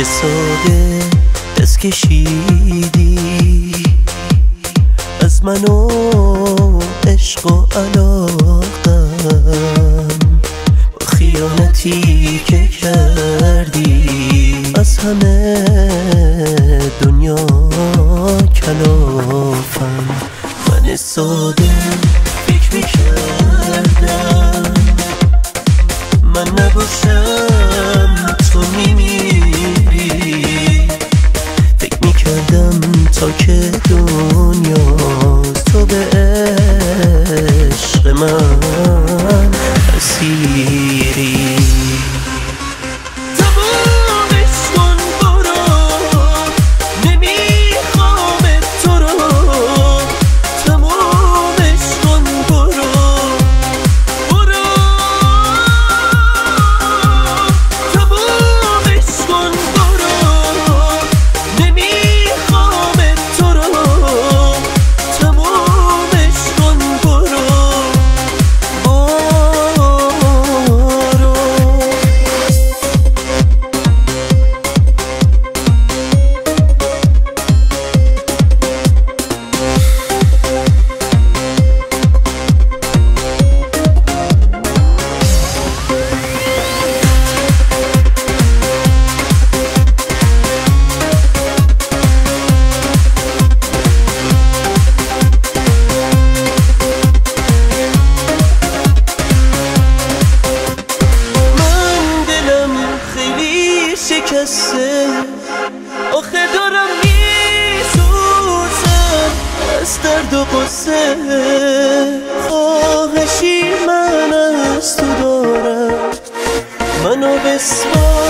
ساده دست کشیدی از من و عشق و علاقم، با خیانتی که کردی از همه دنیا کلافم. من ساده فکر میکردم من نباشم تو میمیری، فکر میکردم تا که دنیاست تو به عشق من اسیری. شکسته آخه دارم میسوزم از درد و قصه، خواهشی من از تو دارم، منو بسپار